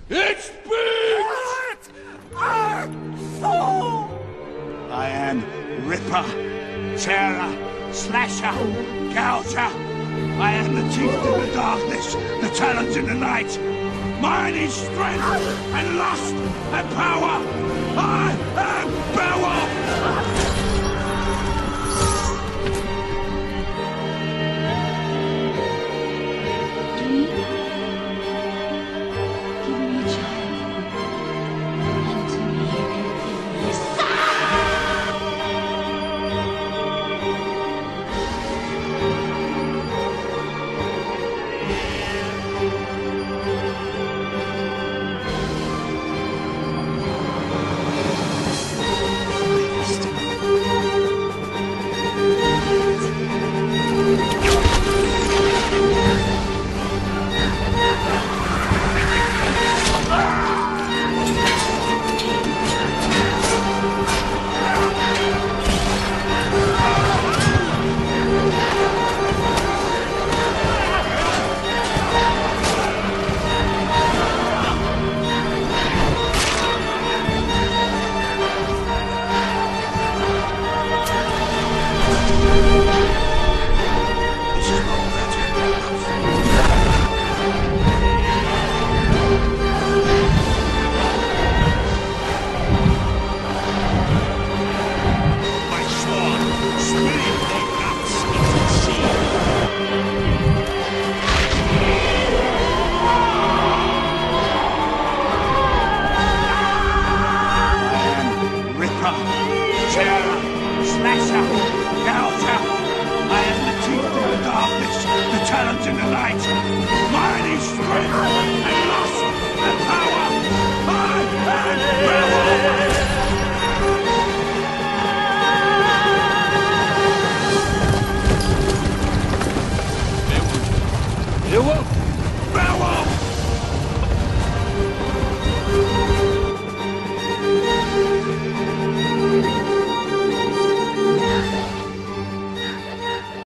It's big! I am Ripper, Tearer, Slasher, Gouger. I am the teeth in the darkness, the talons in the night. Mine is strength and lust and power. I am Beowulf! Beowulf! Beowulf!